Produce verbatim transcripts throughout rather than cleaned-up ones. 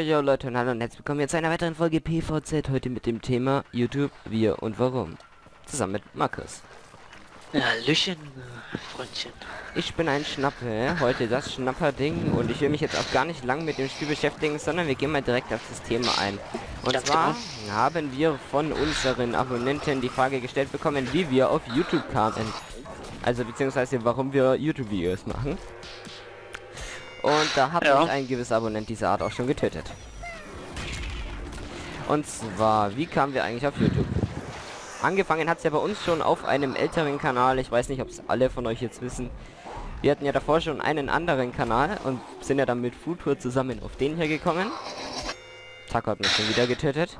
yo Leute und hallo und herzlich willkommen jetzt zu einer weiteren Folge P V Z, heute mit dem Thema YouTube, wir und warum. Zusammen mit Markus. Ja, Hallöchen, Freundchen. Ich bin ein Schnappe, heute das Schnapperding, und ich will mich jetzt auch gar nicht lang mit dem Spiel beschäftigen, sondern wir gehen mal direkt auf das Thema ein. Und Ganz zwar genau. haben wir von unseren Abonnenten die Frage gestellt bekommen, wie wir auf YouTube kamen. Also beziehungsweise warum wir YouTube-Videos machen. Und da hat Ja. mich ein gewisser Abonnent dieser Art auch schon getötet. Und zwar, wie kamen wir eigentlich auf YouTube? Angefangen hat es ja bei uns schon auf einem älteren Kanal. Ich weiß nicht, ob es alle von euch jetzt wissen. Wir hatten ja davor schon einen anderen Kanal und sind ja dann mit Futur zusammen auf den hier gekommen. Taco hat mich schon wieder getötet.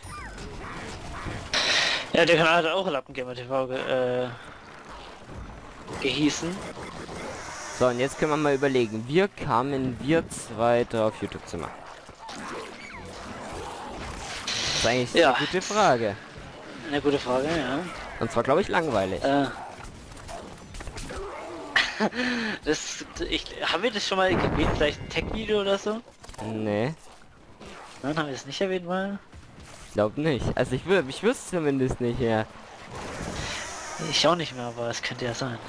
Ja, der Kanal hat auch Lappengamer T V ge äh, gehießen. So, und jetzt können wir mal überlegen, wie kamen wir zwei da auf YouTube zu machen? Das ist eigentlich Ja. eine gute Frage. Eine gute Frage, ja. Und zwar, glaube ich, langweilig. Äh, das, ich, haben wir das schon mal erwähnt, vielleicht ein Tech-Video oder so? Nee, Nein, haben wir es nicht erwähnt mal? ich glaube nicht. Also ich würde, ich wüsste zumindest nicht, ja. Ich auch nicht mehr, aber es könnte ja sein.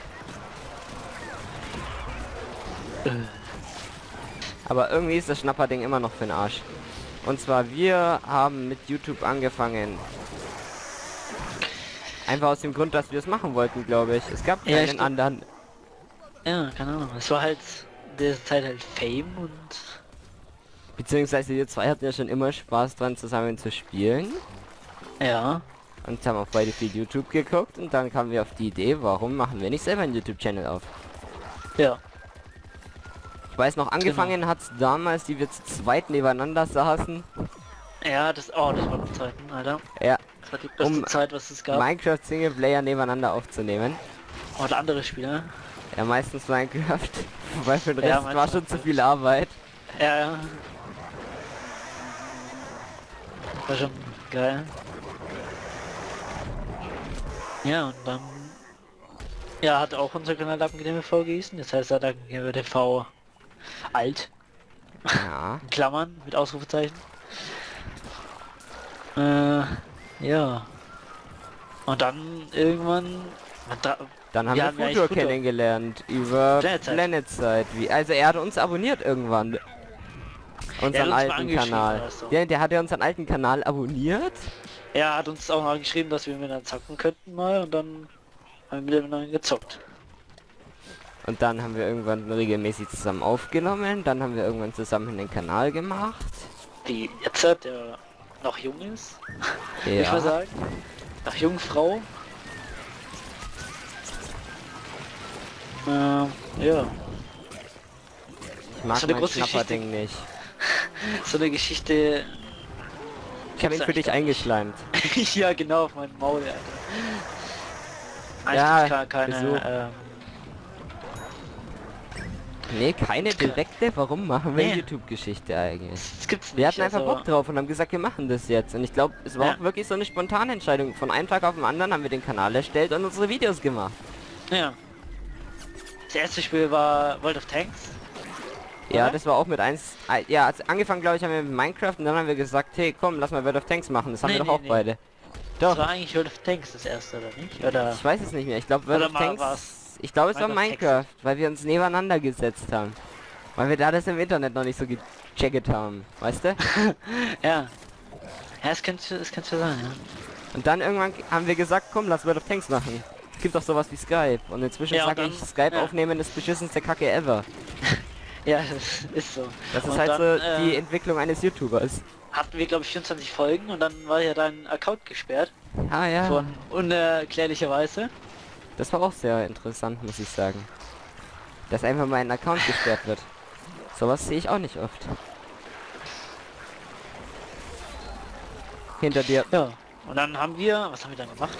Äh, Aber irgendwie ist das Schnapperding immer noch für den Arsch. Und zwar, wir haben mit YouTube angefangen. Einfach aus dem Grund, dass wir es machen wollten, glaube ich. Es gab Ja, keinen stimmt. anderen. ja, keine Ahnung. Es war halt der Zeit halt Fame und Beziehungsweise wir zwei hatten ja schon immer Spaß dran, zusammen zu spielen. ja. Und haben auch beide viel YouTube geguckt. Und dann kamen wir auf die Idee, warum machen wir nicht selber einen YouTube-Channel auf? Ja. Ich weiß noch, angefangen hat es damals, die wir zu zweit nebeneinander saßen. Ja, das, oh, das war die Zeiten, Alter. Ja, Das war die beste Um Zeit, was es gab. Minecraft Singleplayer nebeneinander aufzunehmen. Und andere Spieler. Ja, meistens Minecraft. Weil für den Ja, Rest war meistens schon zu viel Arbeit. Ja, ja. War schon geil. Ja, und dann... Ja, hat auch unser Kanal Lappengamer T V gehießen. Das heißt, Lappengamer T V alt. Ja. In Klammern, mit Ausrufezeichen. Äh, ja. Und dann irgendwann... man da- Dann haben Wir wir haben ja Futur eigentlich Futur. kennengelernt über Planet Planet Side. Side. Wie, also er hat uns abonniert irgendwann. Unseren uns mal alten angeschrieben Kanal. oder so. Ja, der hat ja unseren alten Kanal abonniert. Er hat uns auch mal geschrieben, dass wir miteinander zocken könnten mal und dann haben wir miteinander gezockt. Und dann haben wir irgendwann regelmäßig zusammen aufgenommen. Dann haben wir irgendwann zusammen den Kanal gemacht. Wie jetzt, der noch jung ist, würde ich mal Ja. sagen. Noch Jungfrau. Ähm, ja. Ich mag So eine mein große Schnapperding nicht. So eine Geschichte. Ich habe ihn für dich eingeschleimt. Ja, genau, auf meinem Maul, Alter. Ja, Eigentlich gibt's keine, Besuch. ähm, Nee, keine direkte. Warum machen wir Nee. YouTube-Geschichte eigentlich? das gibt's nicht. Wir hatten einfach also, Bock drauf und haben gesagt, wir machen das jetzt. Und ich glaube, es war Ja. auch wirklich so eine spontane Entscheidung. Von einem Tag auf den anderen haben wir den Kanal erstellt und unsere Videos gemacht. Ja. Das erste Spiel war World of Tanks. Ja, Oder? das war auch mit eins. äh, Ja, also angefangen glaube ich haben wir mit Minecraft und dann haben wir gesagt, hey komm, lass mal World of Tanks machen. Das haben Nee, wir doch nee, auch nee. beide. Das Doch, war eigentlich World of Tanks das erste, oder nicht? Oder? ich weiß es nicht mehr. Ich glaube World Oder of mal Tanks. war's Ich glaube es war Minecraft Minecraft, weil wir uns nebeneinander gesetzt haben. Weil wir da das im Internet noch nicht so gecheckt haben, weißt du? Ja. Ja, es könnte, es könnte sein, ja. Und dann irgendwann haben wir gesagt, komm, lass World of Tanks machen. Es gibt doch sowas wie Skype. Und inzwischen Ja, und sage dann- ich, Skype ja. aufnehmen ist beschissenste Kacke ever. Ja, das ist so. Das ist Und halt dann, so äh, die Entwicklung eines YouTubers. hatten wir, glaube ich, vierundzwanzig Folgen und dann war ja dein Account gesperrt. Ah ja, Von unerklärlicherweise. das war auch sehr interessant, muss ich sagen. Dass einfach mein Account gesperrt wird. Sowas sehe ich auch nicht oft. Hinter dir. Ja. Und dann haben wir, was haben wir dann gemacht?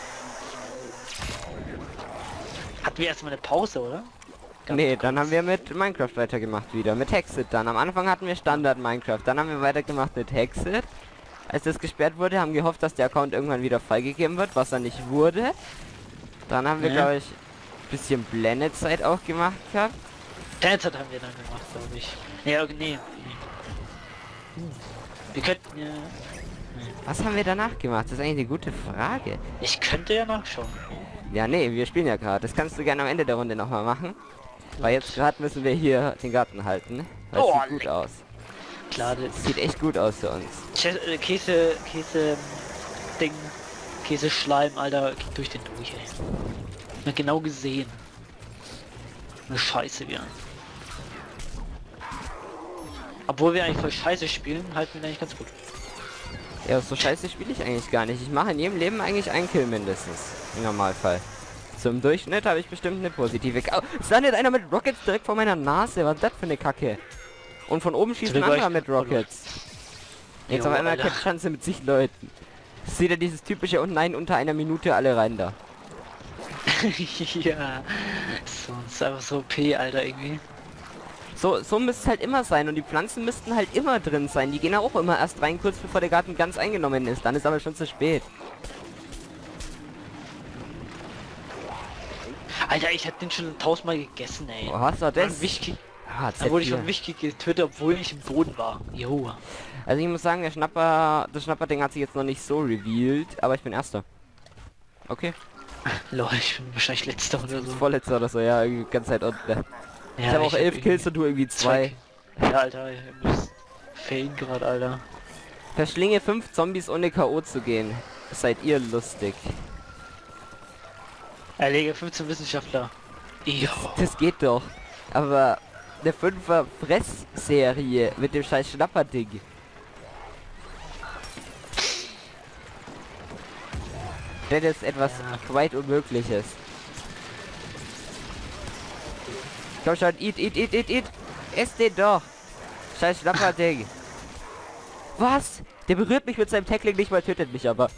Hatten wir erstmal eine Pause, oder? Ganz Nee, kurz. dann haben wir mit Minecraft weitergemacht wieder. Mit Hexit dann. Am Anfang hatten wir Standard Minecraft. Dann haben wir weitergemacht mit Hexit. Als das gesperrt wurde, haben wir gehofft, dass der Account irgendwann wieder freigegeben wird, was er nicht wurde. Dann haben wir, Ja. glaube ich, ein bisschen Blended-Zeit auch gemacht gehabt. Planet haben wir dann gemacht, glaube ich. Nee, okay, nee. Wir könnten ja... Was haben wir danach gemacht? Das ist eigentlich eine gute Frage. Ich könnte ja nachschauen. Ja, nee, wir spielen ja gerade. Das kannst du gerne am Ende der Runde nochmal machen. Weil jetzt gerade müssen wir hier den Garten halten. Ne? Weil es Oh, sieht gut aus. Klar, das Sieht echt gut aus für uns. Ch- äh, Käse, Käse, Ding, Käse, Schleim, Alter, geht durch den durch, ey. Na, genau gesehen. Eine Scheiße, wir. Obwohl wir eigentlich voll Scheiße spielen, halten wir eigentlich ganz gut. Ja, so scheiße spiele ich eigentlich gar nicht. Ich mache in jedem Leben eigentlich einen Kill mindestens. Im Normalfall. Zum Durchschnitt habe ich bestimmt eine positive... Oh, es landet einer mit Rockets direkt vor meiner Nase. Was ist das für eine Kacke? Und von oben schießt ein anderer mit Rockets. Jetzt Jo, auf einmal Alter. Chance mit sich Leuten. Seht ihr dieses typische und nein, unter einer Minute alle rein da. Ja, so, das ist einfach so O P, Alter, irgendwie. So, so müsste es halt immer sein und die Pflanzen müssten halt immer drin sein. Die gehen auch immer erst rein, kurz bevor der Garten ganz eingenommen ist. Dann ist aber schon zu spät. Alter, ich hab den schon tausendmal gegessen, ey. Wo hast du das? Wichtig. Ah, Da wurde ich Z vier. schon wichtig getötet, obwohl ich im Boden war. Jo. Also ich muss sagen, der Schnapper, das Schnapperding hat sich jetzt noch nicht so revealed, aber ich bin Erster. Okay. Lol, ich bin wahrscheinlich letzter oder so. Vorletzter oder so, ja, irgendwie ganz Zeit unten. Ja, ich habe auch hab elf irgendwie Kills und du irgendwie zwei. Ja, Alter, ich muss failen gerade, Alter. Verschlinge fünf Zombies ohne K O zu gehen. Seid ihr lustig. Erlege fünfzehn Wissenschaftler. Jo. Das geht doch. Aber eine fünfer Fressserie mit dem scheiß Schnapperding. Das ist etwas Ja. weit Unmögliches. Komm schon, eat, eat, eat, eat, eat. Ess den doch. Scheiß Schnapperding. Was? Der berührt mich mit seinem Tackling nicht mal, tötet mich aber.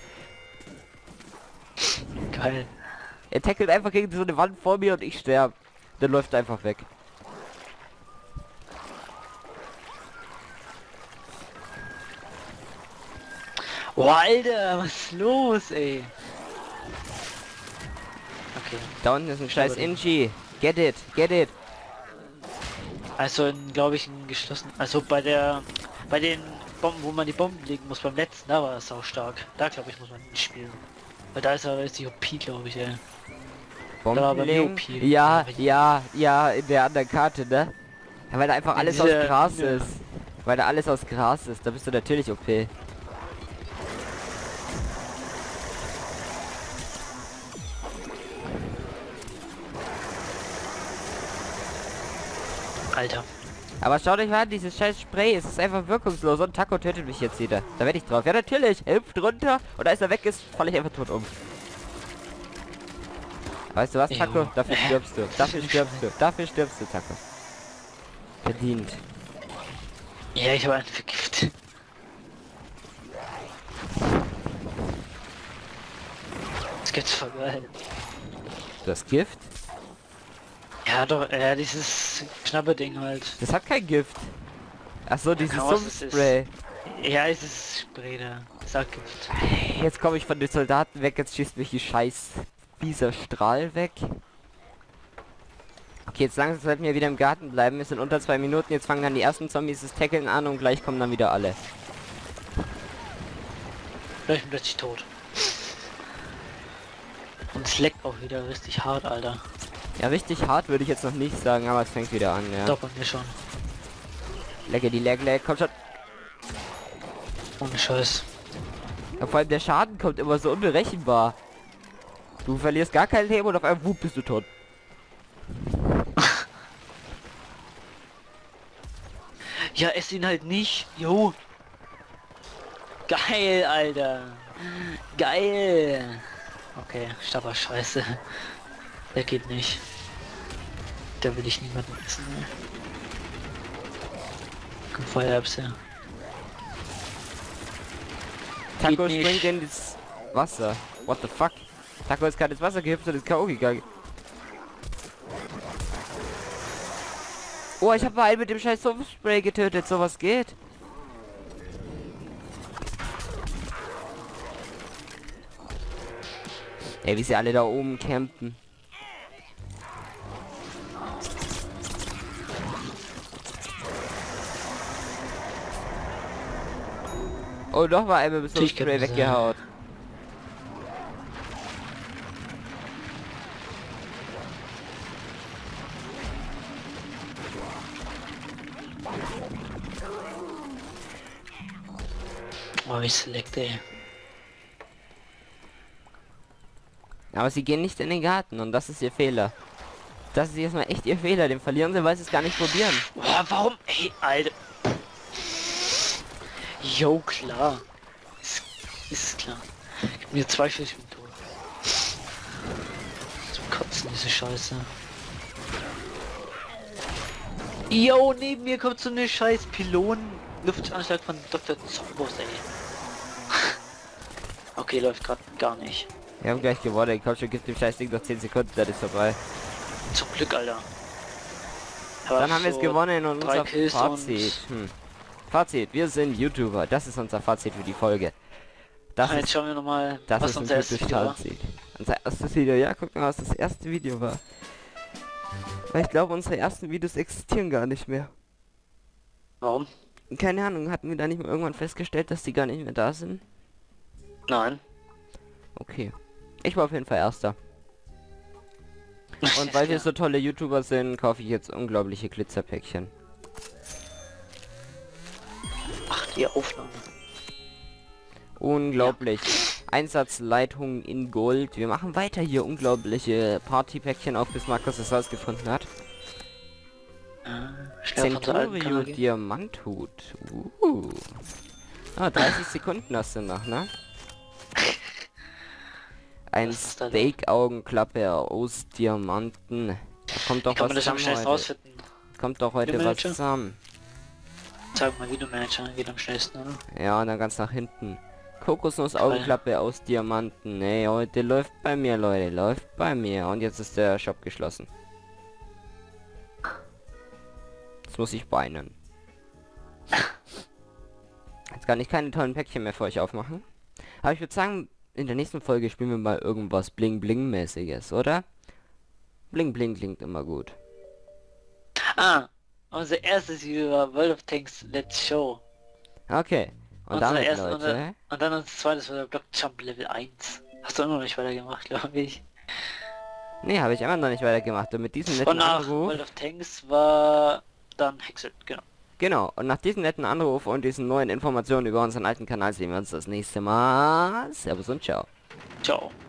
Geil. Er tackelt einfach gegen so eine Wand vor mir und ich sterbe. Dann läuft er einfach weg. Oh, Alter, was ist los, ey? Okay. Da unten ist ein scheiß Schnapperding. Inji. Get it, get it. Also, glaube ich, ein geschlossen. Also bei der, bei den Bomben, wo man die Bomben legen muss, beim letzten, da war es auch stark. Da glaube ich, muss man nicht spielen. Weil da ist er, ist die O P, glaube ich, ey. Bomben Da war bei mir legen? O P. Ja, ja, ja, in der anderen Karte, ne? Ja, weil da einfach In alles dieser- aus Gras ja. ist. Weil da alles aus Gras ist, da bist du natürlich O P. Alter. Aber schaut euch mal an, dieses scheiß Spray, es ist einfach wirkungslos und Taco tötet mich jetzt wieder. Da werde ich drauf. Ja natürlich, hüpft runter und als er weg ist, falle ich einfach tot um. Weißt du was, Taco? Jo. Dafür stirbst du. Dafür stirbst du. Dafür stirbst du, Taco. Verdient. Ja, ich habe einen vergiftet. Das gibt's voll geil. Das Gift? Ja, doch, ja, dieses knappe Ding halt. Das hat kein Gift. Ach so, dieses Genau, was es Sumpfspray. Ja, es ist Spray da. Sag Gift. Jetzt komme ich von den Soldaten weg, jetzt schießt mich die scheiß dieser Strahl weg. Okay, jetzt langsam sollten wir wieder im Garten bleiben. Wir sind unter zwei Minuten. Jetzt fangen dann die ersten Zombies das Tackeln an und gleich kommen dann wieder alle. Ich bin plötzlich tot. Und es leckt auch wieder richtig hart, Alter. Ja, richtig hart würde ich jetzt noch nicht sagen, aber es fängt wieder an, ja. Doch, bei mir schon. Lecke die Leg, Leg, komm schon. Ohne Scheiß. Ja, vor allem der Schaden kommt immer so unberechenbar. Du verlierst gar kein Leben und auf einmal wupp, bist du tot. Ja, ess ihn halt nicht. Jo. Geil, Alter. Geil. Okay, Stapper Scheiße. Der geht nicht. Da will ich niemanden essen. Ne? Komm, Feuerbs her. Taco Geht springt nicht. in das Wasser. What the fuck? Taco ist gerade ins Wasser gehüpft und ist K O gegangen. Oh, ich habe mal einen mit dem scheiß Sumpfspray getötet. Sowas geht. Ey, wie sie alle da oben campen. Oh, doch war einmal bis zum Natürlich Spray kann das weggehaut. Oh, ich select, ey. Aber sie gehen nicht in den Garten und das ist ihr Fehler. Das ist jetzt mal echt ihr Fehler. Den verlieren sie, weil sie es gar nicht probieren. Boah, warum? Ey, Alter. Jo, klar. Ist, ist klar. Gib mir zwei Schuss, ich bin tot. Zum Kotzen, diese Scheiße. Jo, neben mir kommt so eine scheiß Pylonen-Luftanschlag von Doktor Zombos, ey. Okay, läuft gerade gar nicht. Wir haben gleich gewonnen. Komm schon, gibt dem scheiß Ding noch zehn Sekunden, dann ist vorbei. Zum Glück, Alter. Aber Dann haben wir es so gewonnen und drei unser Kills Fazit. und- Hm. Fazit, wir sind YouTuber. Das ist unser Fazit für die Folge. Das Jetzt ist, schauen wir nochmal, das was ist ein unser erstes gutes Video war. Fazit. Unser erstes Video, ja, guck mal, was das erste Video war. Weil ich glaube, unsere ersten Videos existieren gar nicht mehr. Warum? Keine Ahnung, hatten wir da nicht mal irgendwann festgestellt, dass die gar nicht mehr da sind? Nein. Okay. Ich war auf jeden Fall Erster. Und weil wir so tolle YouTuber sind, kaufe ich jetzt unglaubliche Glitzerpäckchen. Ach, die Aufnahme. Unglaublich. Einsatzleitung in Gold. Wir machen weiter hier unglaubliche Partypäckchen auf, bis Markus es rausgefunden hat. Äh, schnell auf unseren alten Kanal Centurio gehen. Diamanthut. Uh. Ah, dreißig Sekunden hast du noch, ne? Ein Was ist da Steak-Augenklappe aus Diamanten. Da kommt doch Wie kann man was das am zusammen schnellsten heute. rausfinden? Kommt doch heute was Videomanager? zusammen. Zeig mal Videomanager, geht am schnellsten, oder? Ja, und dann ganz nach hinten. Kokosnuss-Augenklappe aus Diamanten. Nee, heute läuft bei mir, Leute. Läuft bei mir. Und jetzt ist der Shop geschlossen. Jetzt muss ich weinen. Jetzt kann ich keine tollen Päckchen mehr für euch aufmachen. Aber ich würde sagen, in der nächsten Folge spielen wir mal irgendwas Bling-Bling-mäßiges, oder? Bling-Bling klingt immer gut. Ah, unser erstes Video war World of Tanks Let's Show. Okay. Und Unser damit, erstes- Leute... unser- Und dann unser zweites war der Block Jump Level eins. Hast du auch noch nicht weitergemacht, glaube ich. Nee, habe ich immer noch nicht weitergemacht. Und mit diesem Und netten nach Anruf... World of Tanks war dann Hexet, genau. Genau, und nach diesem netten Anruf und diesen neuen Informationen über unseren alten Kanal sehen wir uns das nächste Mal. Servus und ciao. Ciao.